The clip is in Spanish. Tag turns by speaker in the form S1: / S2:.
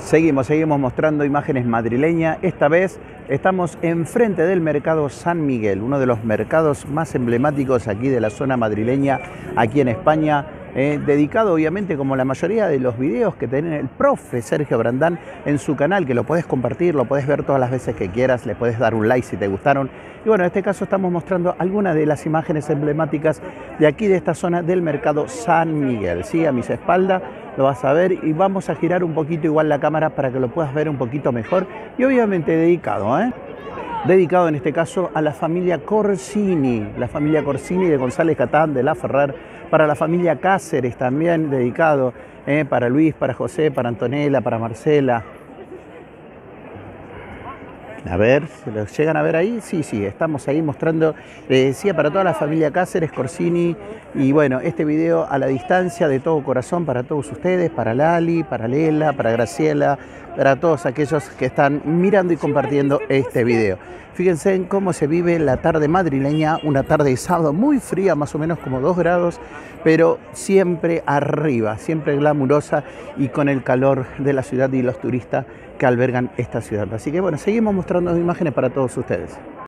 S1: Seguimos mostrando imágenes madrileñas. Esta vez estamos enfrente del mercado San Miguel, uno de los mercados más emblemáticos aquí de la zona madrileña, aquí en España, dedicado obviamente, como la mayoría de los videos que tiene el profe Sergio Brandán en su canal, que lo puedes compartir, lo puedes ver todas las veces que quieras, le puedes dar un like si te gustaron. Y bueno, en este caso estamos mostrando algunas de las imágenes emblemáticas de aquí, de esta zona del mercado San Miguel. Sí, a mis espaldas lo vas a ver y vamos a girar un poquito igual la cámara para que lo puedas ver un poquito mejor, y obviamente dedicado en este caso a la familia Corsini de González Catán, de La Ferrer, para la familia Cáceres también dedicado, para Luis, para José, para Antonella, para Marcela. A ver, ¿se lo llegan a ver ahí? Sí, estamos ahí mostrando, decía, para toda la familia Cáceres, Corsini. Y bueno, este video a la distancia, de todo corazón, para todos ustedes, para Lali, para Lela, para Graciela, para todos aquellos que están mirando y compartiendo este video. Fíjense en cómo se vive la tarde madrileña, una tarde de sábado muy fría, más o menos como 2 grados, pero siempre arriba, siempre glamurosa y con el calor de la ciudad y los turistas que albergan esta ciudad. Así que bueno, seguimos mostrando imágenes para todos ustedes.